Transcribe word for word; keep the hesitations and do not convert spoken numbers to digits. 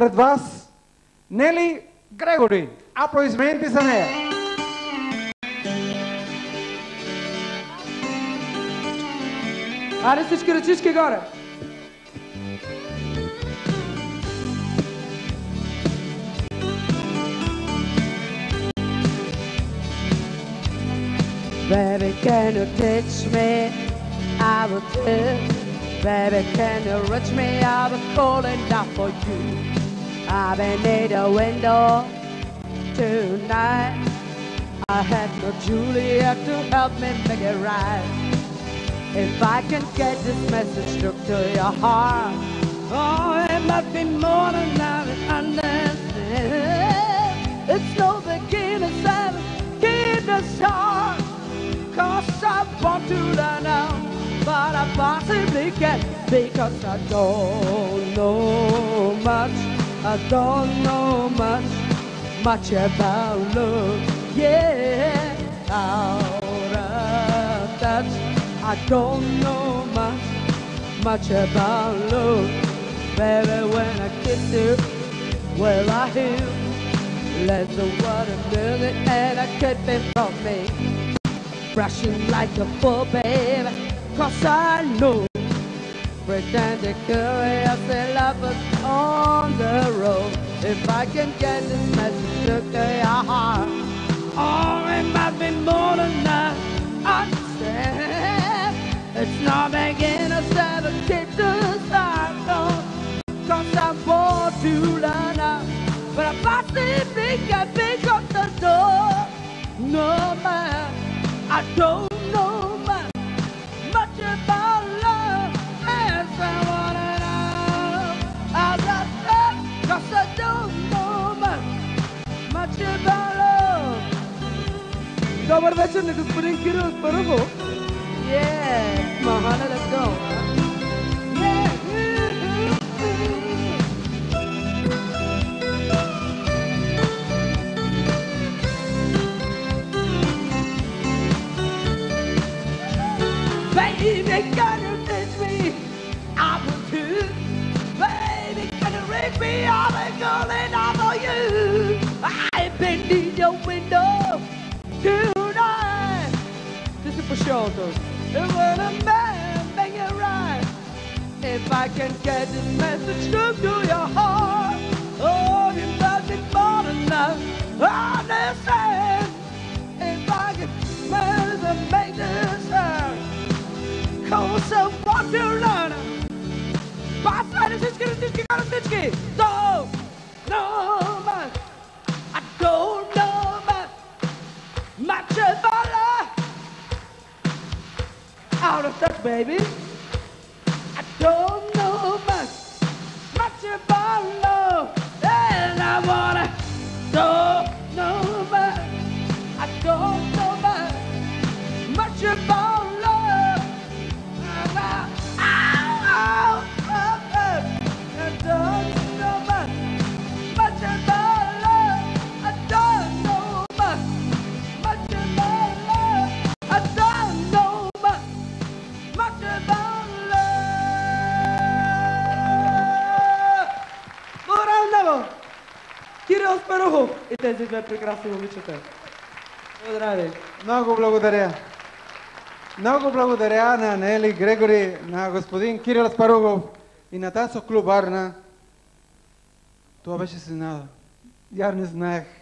пред вас Нели Грегори. Аплодисменти за нея. Аре всички ръчички горе! Baby, can you teach me? I will do. Baby, can you reach me? I will call it down for you. I've been in the window tonight. I had no Julia to help me make it right. If I can get this message through to your heart, oh, it must be more than I can understand. It's no beginner, seven, keep the start. Cause I want to learn now, but I possibly can't because I don't know much. I don't know much, much about love. Yeah, out of touch. I don't know much, much about love. Baby, when I kiss you, well I hear let the water build it and I keep it from me. Rushing like a bull, baby, cause I know pretending curious and lovers on the road. If I can get this message to your heart, oh, it might be more than I understand. It's not beginners that keep the start on, cause I'm born to learn now, but I possibly can pick up the door. No man, I don't know much, much about love, as I wanna know. I love that, cause I don't know much, much about love. Добър вечер на господин Кирил Аспарухов. Yeah, Mahana, let's go. Yeah. Baby, can you teach me? I will do. Baby, can you reach me? I'll be calling out for you. I've been in your window tonight. This is for shoulders. And when a man make it right, if I can get this message through to your heart, oh, you must be more than enough. Understand? If I can manage to make this hurt, cause I want to learn. Pass by the sitchki, the sitchki, got a sitchki. Don't know much. I don't know much. Much about love. Out of touch, baby. I don't know much, much about love, and I wanna don't know much. I don't know much, much about love. And I, ow, ow, oh, oh. I don't know much, much about love. I don't know much, much about love. I don't know much, much about love. Браво! Кирил Аспарухов и тези две прекрасни момичета. Благодаря ви. Много благодаря. Много благодаря на Нели Грегори, на господин Кирил Аспарухов и на Тасо Клубарна. Това беше с изненада. Я не знаех